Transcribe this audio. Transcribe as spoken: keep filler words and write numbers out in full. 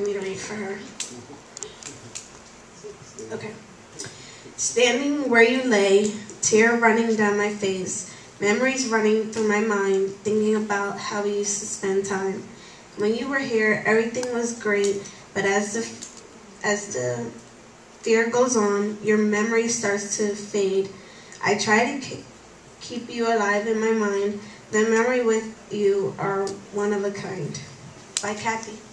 for me to read for her. Okay. Standing where you lay, tear running down my face, memories running through my mind, thinking about how we used to spend time. When you were here, everything was great, but as the, as the fear goes on, your memory starts to fade. I try to keep you alive in my mind. The memory with you are one of a kind. By Kathy.